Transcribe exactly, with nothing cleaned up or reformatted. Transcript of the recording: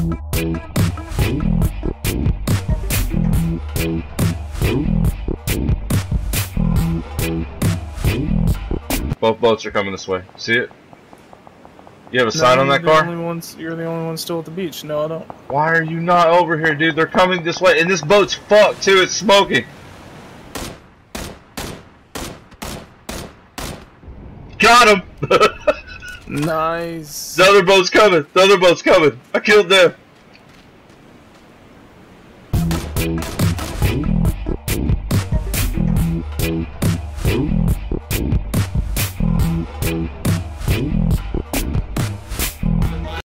Both boats are coming this way. See it? You have a No, sign on that car? Only ones, you're the only one still at the beach. No, I don't. Why are you not over here, dude? They're coming this way. And this boat's fucked, too. It's smoking. Got him! Nice. The other boat's coming. The other boat's coming. I killed them.